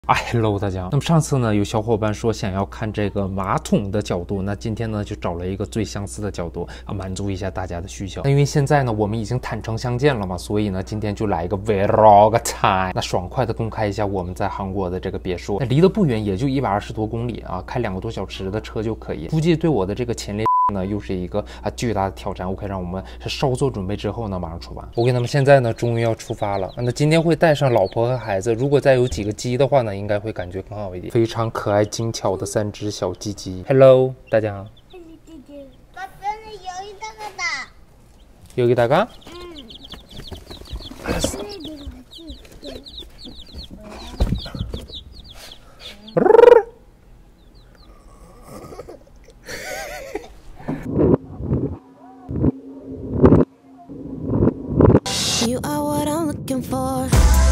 Hello， 大家。那么上次呢，有小伙伴说想要看这个马桶的角度，那今天呢就找了一个最相似的角度啊，满足一下大家的需求。那因为现在呢我们已经坦诚相见了嘛，所以呢今天就来一个 vlog time， 那爽快的公开一下我们在韩国的这个别墅。那离得不远，也就120多公里啊，开2个多小时的车就可以。估计对我的这个前列呢又是一个巨大的挑战。OK， 让我们稍作准备之后呢马上出发。OK， 那么现在呢终于要出发了。那今天会带上老婆和孩子，如果再有几个鸡的话呢，应该会感觉更好一点。非常可爱精巧的3只小鸡鸡。Hello， 大家好。여기다가? 알았어. You are what I'm looking for.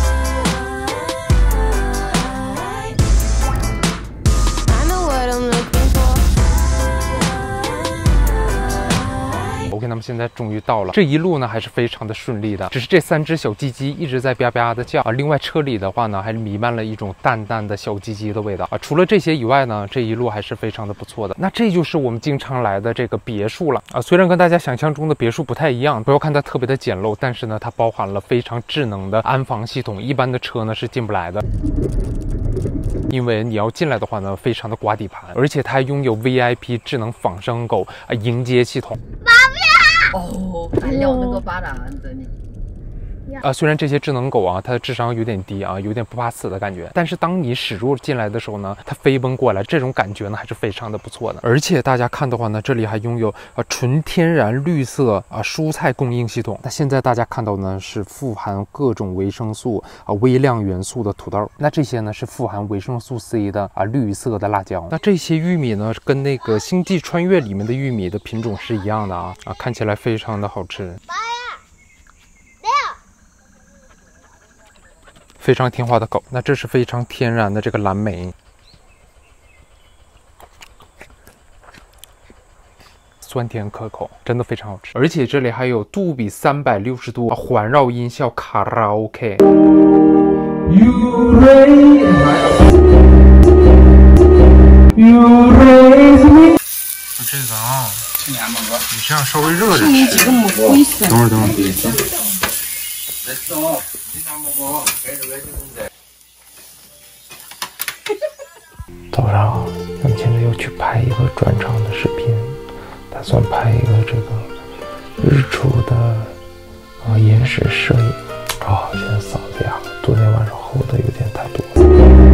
I know what I'm looking for. OK， 那么现在终于到了，这一路呢还是非常的顺利的，只是这3只小鸡鸡一直在吧吧的叫啊。另外车里的话呢，还弥漫了一种淡淡的小鸡鸡的味道啊。除了这些以外呢，这一路还是非常的不错的。那这就是我们经常来的这个别墅了啊。虽然跟大家想象中的别墅不太一样，不要看它特别的简陋，但是呢，它包含了非常智能的安防系统，一般的车呢是进不来的。因为你要进来的话呢，非常的刮底盘，而且它还拥有 VIP 智能仿生狗迎接系统。 哦，还要那个巴达的你。 虽然这些智能狗啊，它的智商有点低啊，有点不怕死的感觉，但是当你驶入进来的时候呢，它飞奔过来，这种感觉呢还是非常的不错的。而且大家看的话呢，这里还拥有纯天然绿色蔬菜供应系统。那现在大家看到呢是富含各种维生素微量元素的土豆，那这些呢是富含维生素 C 的绿色的辣椒。那这些玉米呢跟那个星际穿越里面的玉米的品种是一样的啊，看起来非常的好吃。非常听话的狗。那这是非常天然的这个蓝莓，酸甜可口，真的非常好吃。而且这里还有杜比360度环绕音效卡拉 OK。这个啊，你这样稍微热着吃。等会儿。早上，咱们现在要去拍一个转场的视频，打算拍一个这个日出的延时摄影。现在嗓子哑了，昨天晚上喝的有点太多了。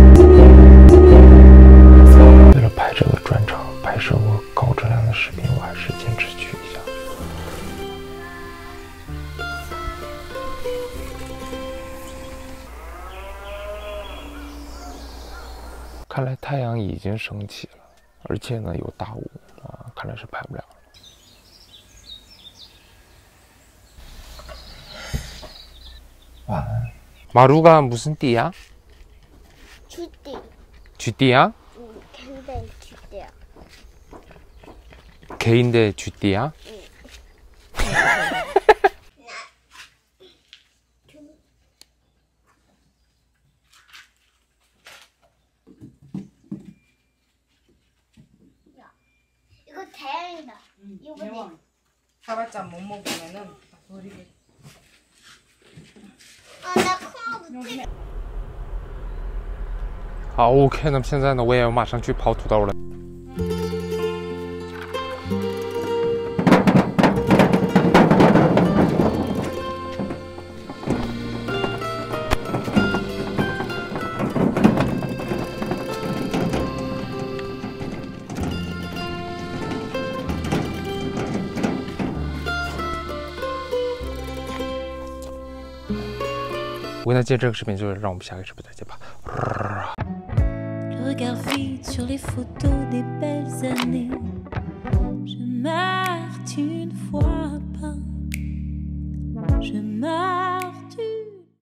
为了拍这个转场，拍摄我高质量的视频，我还是坚持去一下。看来太阳已经升起了，而且呢有大雾看来是拍不了了。晚安。마루가 무슨 띠야? 쥐띠. 쥐띠야? 근데 쥐띠야. 개인데 쥐띠야? 이거 대왕이다. 이거 대왕. 사봤자 못 먹으면은 버리게. 나 콩 묻지. OK， 那么现在呢，我也要马上去刨土豆了。我跟大家见这个视频，就是让我们下个视频再见吧。 Regard vide sur les photos des belles années. Je marche une fois pas. Je marche.